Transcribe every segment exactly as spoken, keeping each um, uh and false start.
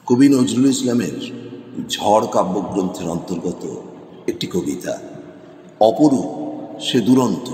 কবি নজরুল ইসলামের ঝড় কাব্যগ্রন্থের অন্তর্গত একটি কবিতা। অপরূপ সে দুরন্ত,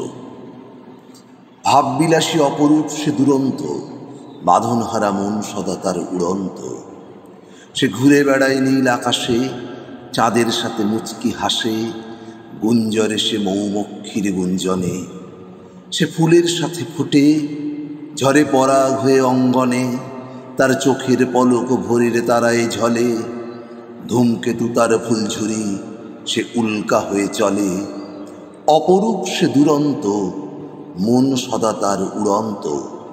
ভাববিলাসী অপরূপ সে দুরন্ত, বাঁধনহারা মন সদা তার উড়ন্ত। সে ঘুরে বেড়ায় নীল আকাশে, চাঁদের সাথে মুচকি হাসে, গুঞ্জরে সে মৌমক্ষীর গুঞ্জনে। সে ফুলের সাথে ফোটে, ঝরে পরাগ হয়ে অঙ্গনে, তার চোখের পলক ভোরের তারায় ঝলে। ধূমকেতু তার ফুলঝুরি, সে উল্কা হয়ে চলে। অপরূপ সে দুরন্ত, মন সদা তার উড়ন্ত।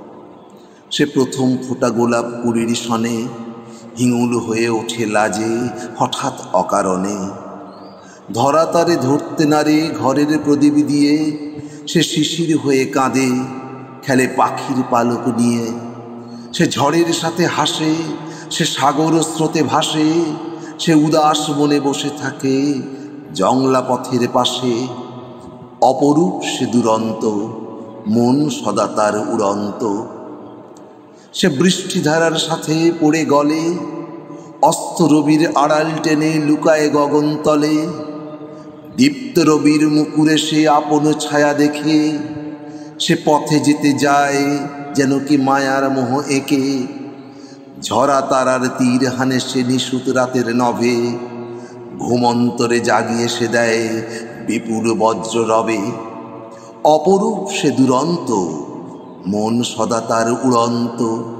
সে প্রথম ফোটা গোলাপ কুড়ির সনে, হিঙুল হয়ে ওঠে লাজে হঠাৎ অকারণে। ধরা তারে ধরতে নারে ঘরের প্রদীপ দিয়ে, সে শিশির হয়ে কাঁদে, খেলে পাখির পালক নিয়ে। সে ঝড়ের সাথে হাসে, সে সাগর স্রোতে ভাসে, সে উদাস মনে বসে থাকে জংলা পথের পাশে। অপরূপ সে দুরন্ত, মন সদা তার উড়ন্ত। সে বৃষ্টিধারার সাথে পড়ে গলে, অস্ত রবির আড়াল টেনে লুকায় গগনতলে। দীপ্ত রবির মুকুরে সে আপন ছায়া দেখে, সে পথে যেতে যায় যেন কি মায়ার মোহ এঁকে। ঝরা তারার তীর হানে সে নিশুত রাতের নভে, ঘুমন্তরে জাগিয়ে সে দেয় বিপুল বজ্র রবে। অপরূপ সে দুরন্ত, মন সদা তার উড়ন্ত।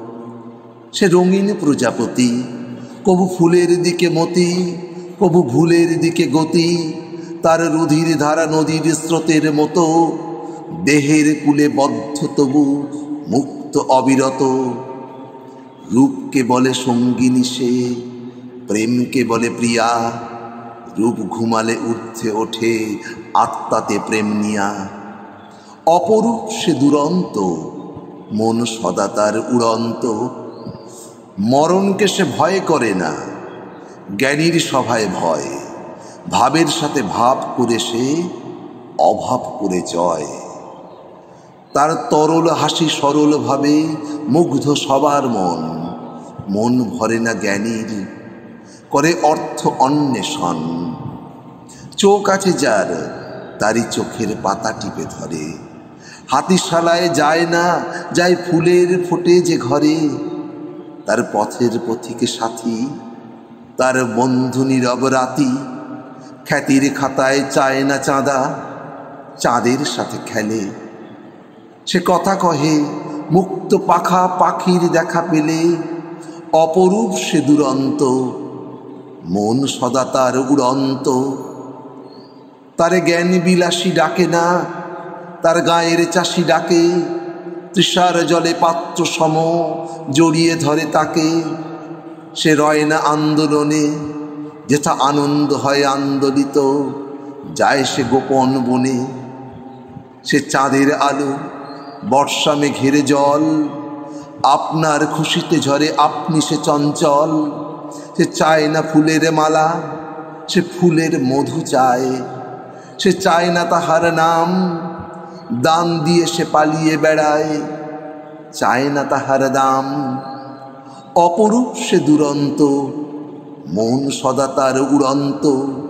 সে রঙিন প্রজাপতি, কবু ফুলের দিকে মতি, কবু ভুলের দিকে গতি। তার রুধির ধারা নদীর স্রোতের মতো, দেহের কুলে বদ্ধ তবু মুক্ত অবিরত। রূপকে বলে সঙ্গিনী সে, প্রেমকে বলে প্রিয়া। রূপ ঘুমালে ঊর্ধ্বে ওঠে আত্মাতে প্রেম নিয়া। অপরূপ সে দুরন্ত, মন সদা তার উড়ন্ত। মরণকে সে ভয় করে না, জ্ঞানীর সভায় ভয়। ভাবের সাথে ভাব করে সে অভাব করে জয়। তার তরল হাসি সরল ভাবে মুগ্ধ সবার মন। মন ভরে না জ্ঞানীর, করে অর্থ অন্বেষণ। চোখ আছে যার, তারই চোখের পাতা টিপে ধরে। হাতিশালায় যায় না, যায় ফুলের ফোটে যে ঘরে। তার পথের পথিকে সাথী, তার বন্ধু নীরব রাতি। খ্যাতির খাতায় চায় না চাঁদা, চাঁদের সাথে খেলে। সে কথা কহে মুক্ত পাখা পাখির দেখা পেলে। অপরূপ সে দুরন্ত, মন সদা তার উড়ন্ত। তারে জ্ঞান বিলাসী ডাকে না, তার গায়ের চাষি ডাকে। তৃষার জলে পাত্র সম জড়িয়ে ধরে তাকে। সে রয় না আন্দোলনে, যেথা আনন্দ হয় আন্দোলিত। যায় সে গোপন বনে। সে চাঁদের আলো, বর্ষা মেঘের জল। আপনার খুশিতে ঝরে আপনি সে চঞ্চল। সে চায় না ফুলের মালা, সে ফুলের মধু চায়। সে চায় না তাহার নাম, দান দিয়ে সে পালিয়ে বেড়ায়। চায় না তাহার দাম। অপরূপ সে দুরন্ত, মন সদা তার উড়ন্ত।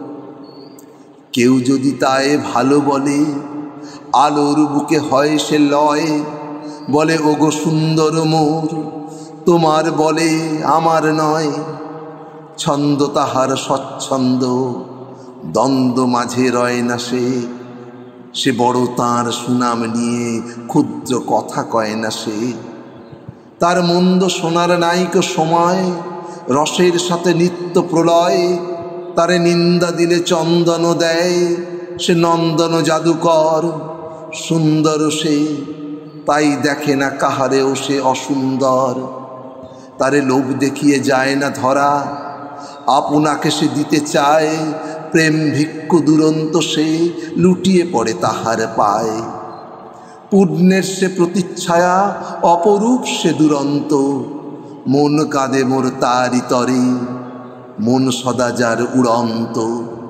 কেউ যদি তায় ভালো বলে, আলোর বুকে হয় সে লয়। বলে ওগো সুন্দর মোর, তোমার বলে আমার নয়। ছন্দ তাহার স্বচ্ছন্দ, দ্বন্দ্ব মাঝে রয় না সে। সে বড় তাঁর সুনাম নিয়ে ক্ষুদ্র কথা কয় না সে। তার মন্দ শোনার নাইক সময়, রসের সাথে নিত্য প্রলয়। তারে নিন্দা দিলে চন্দন দেয়, সে নন্দন জাদুকর। সুন্দর সে, তাই দেখে না কাহারেও সে অসুন্দর। তারে লোভ দেখিয়ে যায় না ধরা, আপনাকে সে দিতে চায়। প্রেম ভিক্ষু দুরন্ত সে, লুটিয়ে পড়ে তাহার পায়। পূর্ণের সে প্রতিচ্ছায়া, অপরূপ সে দুরন্ত। মন কাঁদে মোর তারি তরে, মন সদা যার উড়ন্ত।